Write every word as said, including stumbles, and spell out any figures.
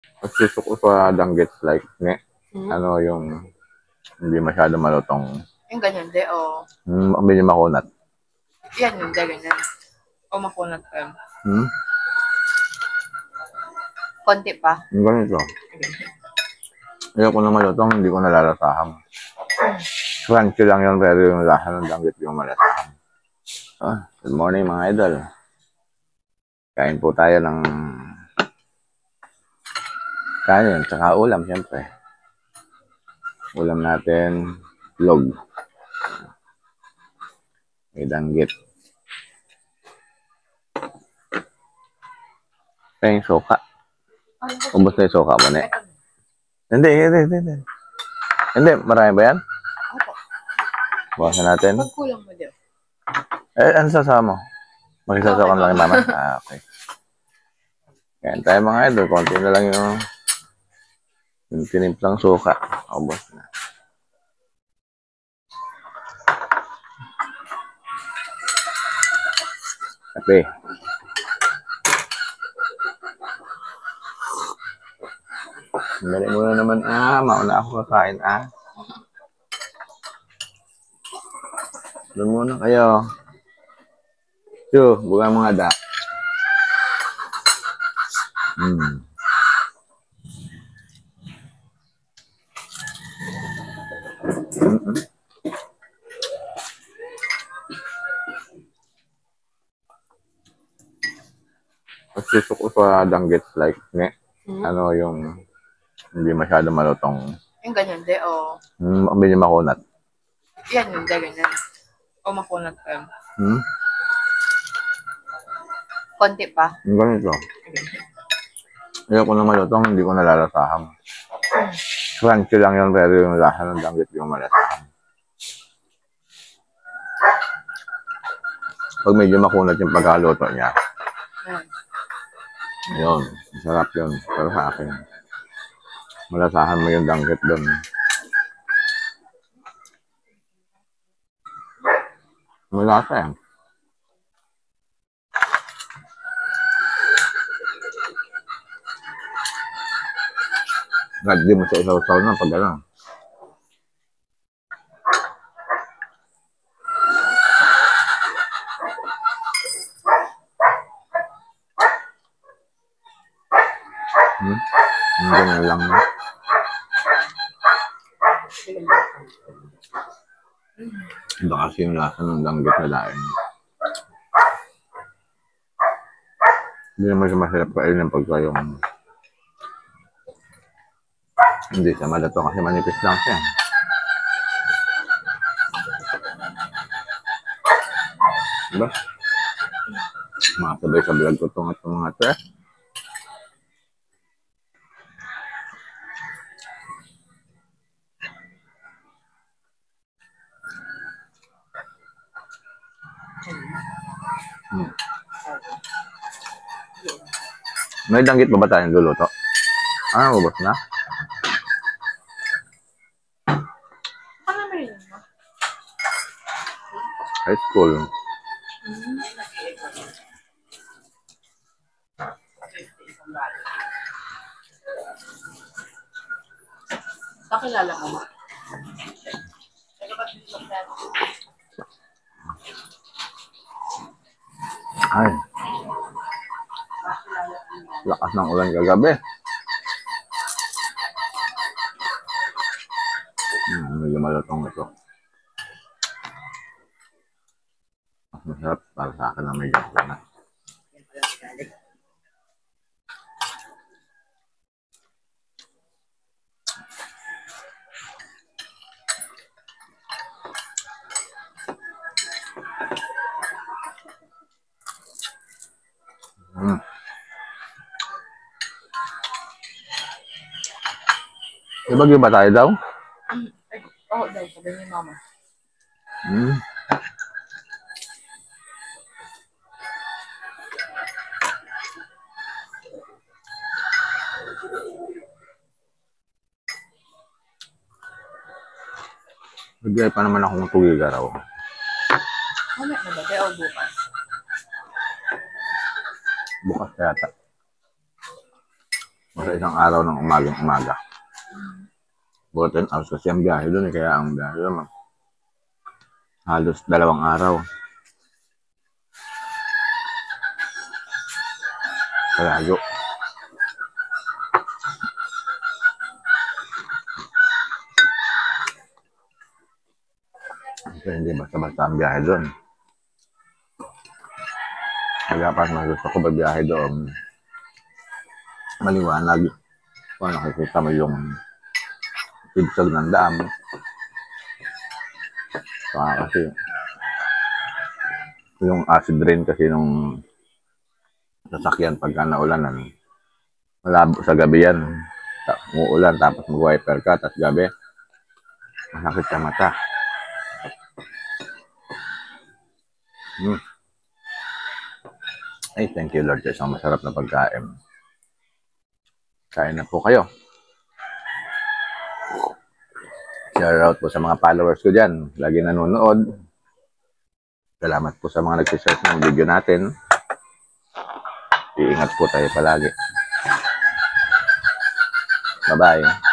Mas gusto ko sa danggit like, ne, Hmm? ano yung hindi masyado malutong. Yung ganyan, de, o. Hmm, medyo makunat. Yan, yung de, ganyan. O makunat pa yun. Hmm? Konti pa. Yung ganito. Ayoko na malutong, hindi ko nalalasahan. Crunchy lang yun, pero yung lasa ng danggit yung malasahan. Ah, good morning mga idol. Kain po tayo ng kanin, tsaka ulam, siyempre. Ulam natin, log. May danggit. Kaya yung soka. Ubus na yung soka mo, ne? Hindi, hindi, hindi, hindi. Hindi, marami ba yan? Opo. Bukasan natin. Pagkulang mo, de. Eh, ano sasama mo? Magsasawa lang yung mama? Ah, okay. Kain tayo mga idol. Konti na lang yung yung tinimplang suka. Ubus na. Kape. Dali muna naman, ah. Mauna ako kakain, ah. Doon muna kayo. Yo, buka mga da. Hmm. Mm-mm. Mas gusto ko sa danggit like, ne, Hmm? ano yung hindi masyado malutong. Yung ganyan, de, o. Hmm, medyo makunat. Yan, yung de, ganyan. O makunat pa yun. Hmm? Konti pa. Yung ganito. Ayoko na malutong, hindi ko nalalasahan. Crunchy lang yun, pero yung lasa ng danggit yung malasahan. Pag medyo makunat yung pagkaluto niya, Yan. yun, sarap yun. Pero sa akin, malasahan mo yung danggit doon. Malasa yan. Kahit di mo sa isaw-saw na pag ano. Hmm? Yung ganyan lang. No? Iba kasi yung lasa ng danggit na dahil. Hindi naman siya masarap kainin pagka yung hindi siya malato kasi manipis lang siya. Diba? Makasabay sa vlog ko itong at mga ito eh. Hmm. May danggit ba ba tayong luluto? Ah, ubos na? Ano na rin mo? High school. Pakilala mo. Ay. Lakas ng ulan kagabi. Hmm, medyo malutong ito. Mas masarap para sa akin na may ganito na. Hmm. Di ba ba tayo daw? Oo, dahil sabi ni mama. Hmm. Bigay pa naman akong tugiga raw. Mamaya na ba? Kaya o bukas? Bukas yata. Sa isang araw ng umagang-umaga. fourteen hours kasi ang biyahe doon eh. Kaya ang biyahe doon halos dalawang araw. Kalayo. Kasi hindi basta-basta ang biyahe doon. Kaya pas mas gusto ko magbiyahe doon, maliwanag. Kung nakikita mo yung ibsag ng dam. Saka kasi yung acid rain kasi nung sasakyan pagka naulanan, malabo sa gabi yan. Umuulan tapos mag-wiper ka, tapos gabi masakit sa mata. Hmm. Ay, thank you Lord, isang masarap na pagkain. Kain na po kayo. Shout out po sa mga followers ko dyan. Lagi nanonood. Salamat po sa mga nag-share ng video natin. Iingat po tayo palagi. Bye-bye.